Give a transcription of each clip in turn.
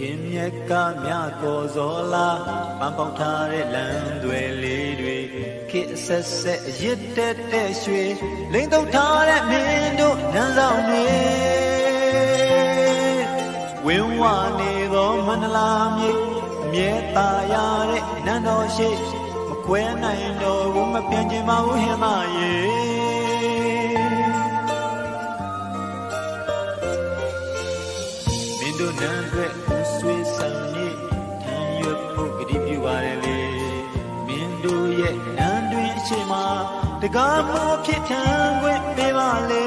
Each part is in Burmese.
မြက်ကမြကောဇောလာပန်းပေါက်ထားတဲ့လမ်းတွေလေးတွေခေတ်ဆက်ဆက်ရစ်တဲ့ရွှေလိမ့်တုပ်ထားတဲ့မင်းတို့နန်းဆောင်တွေဝင်းဝနေသောမန္တလာမြေအမြဲတာရတဲ့နန်းတော်ရှိမကွဲနိုင်တော့ဘူးမပြင်းချင်ပါဘူးဟင်သားရေမင်းတို့နန်းတွေဆွေးဆန်ကြီးထမ်းရွက်ဖို့ကြည်ပြပါရလေမင်းတို့ရဲ့နန်းတွင်အချိန်မှာတကားဖို့ဖြစ်ထမ်းခွင့်ပေးပါလေ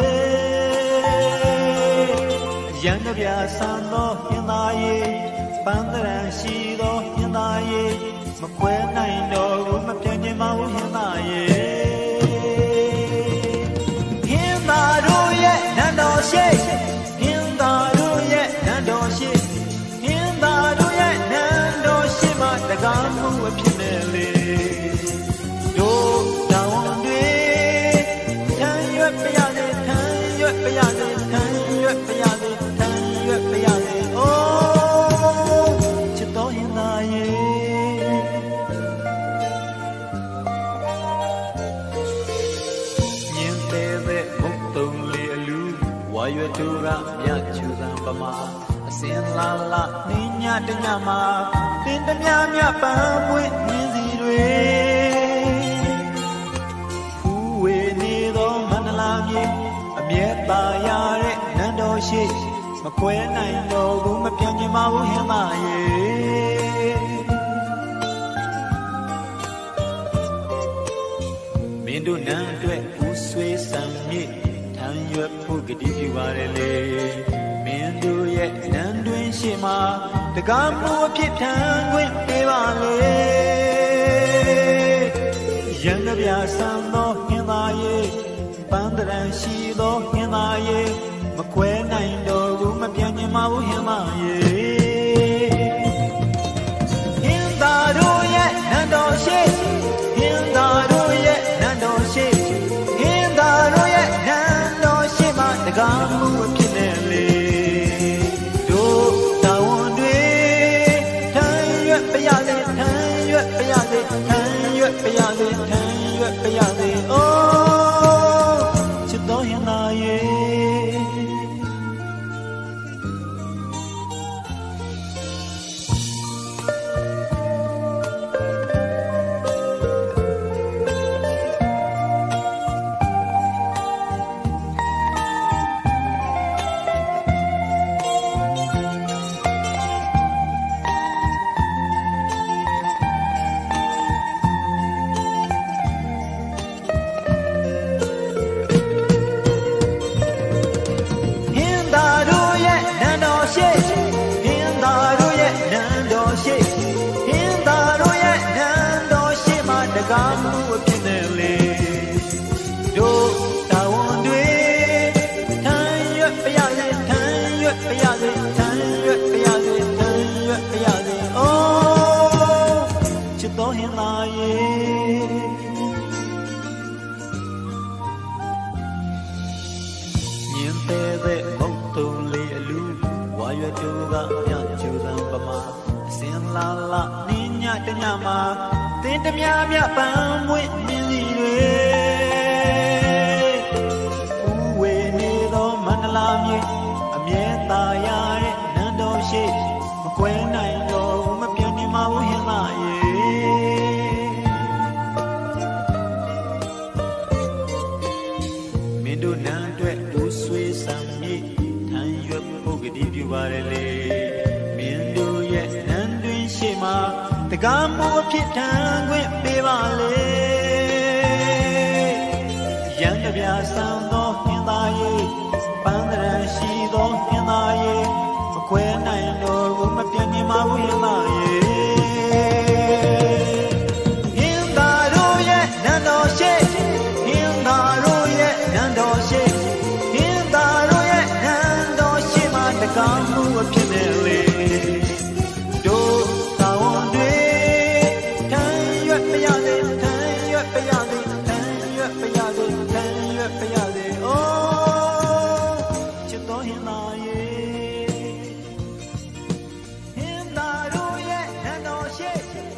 ရန်ကြပြဆန်သောဟင်သားရေပန်းတရံရှိသောဟင်သားရေမခွဲနိုင်တော့ဘူးမပြင်းချင်ပါဘူးဟင်သားရေဟင်သားတို့ရဲ့နန်းတော်ရှိဟင်သားတို့ရဲ့နန်းတော်ရှိဟင်သားတို့ရဲ့နန်းတော်ရှိမှတကားမှုအဖြစ်နဲ့လေတို့တောင်းတွေထမ်းရွက်ပြရစေထမ်းရွက်ပြရစေထမ်းရွက်ပြရစေထမ်းရွက်ပြရစေအိုးချစ်တော်ဟင်သားရေမြင်တဲ့ဘုတ်တုံးလေးအလူဝါရွယ်သူကမြတ်ချူစံပမာအစင်လာလာနေညတညမှာတင်တမြမြပန်းပွင့်မြင်စီတွေဖူးဝေနေသောမန္တလာမြေအမြဲတာရတဲ့နန်းတော်ရှိမကွဲနိုင်တော့ဘူးမပြင်းချင်ပါဘူးဟင်သားရေမင်းတို့နန်းအတွက်ဦးဆွေးဆံမြေထမ်းရွက်ဖို့ကြည်ပြပါရလေမင်းတို့ရဲ့နန်းတွင်ရှိမှာတကားမှုအဖြစ်ထမ်းခွင့်ပေးပါလေရန်ကြပြဆန်သောဟင်သားရေပန်းတရံရှိသောဟင်သားရေမခွဲနိုင်တော့ဘူးမပြင်းချင်ပါဘူးဟင်သားရေဟင်သားတို့ရဲ့နန်းတော်ရှိဟင်သားတို့ရဲ့နန်းတော်ရှိဟင်သားတို့ရဲ့နန်းတော်ရှိမှတကားမှုအဖြစ်နဲ့လေတို့တောင်းတွေထမ်းရွက်ပြရစေထမ်းရွက်ပြရစေထမ်းရွက်ပြရစေထမ်းရွက်ပြရစေအိုးချစ်တော်ဟင်သားရေတင်တမြမြပန်းမွေ့မြင်စီတွေဦးဝေနေသောမန္တလာမြေအမြဲတာရတဲ့နန်းတော်ရှိမကွဲနိုင်တော့မပြင်းနေမှာဘူးဟင်သားရေမင်းတို့နန်းအတွက်ဦးဆွေးဆံမြေထမ်းရွက်ဖို့ကြည်ပြပါရလေမင်းတို့ရဲ့နန်းတွင်ရှိမှာတကားမှုအဖြစ်ထမ်းခွင့်ပေးပါလေရန်ကြပြဆန်သောဟင်သားရေပန်းတရံရှိသောဟင်သားရေမခွဲနိုင်တော့ဘူးမပြင်းနေမှာဘူးဟင်သားရေဟင်သားတို့ရဲ့နန်းတော်ရှိဟင်သားတို့ရဲ့နန်းတော်ရှိဟင်သားတို့ရဲ့နန်းတော်ရှိမှတကားမှုအဖြစ်နဲ့လေတို့တောင်းတွေပြရစေထမ်းရွက်ပြရစေထမ်းရွက်ပြရစေထမ်းရွက်ပြရစေအိုးရှိ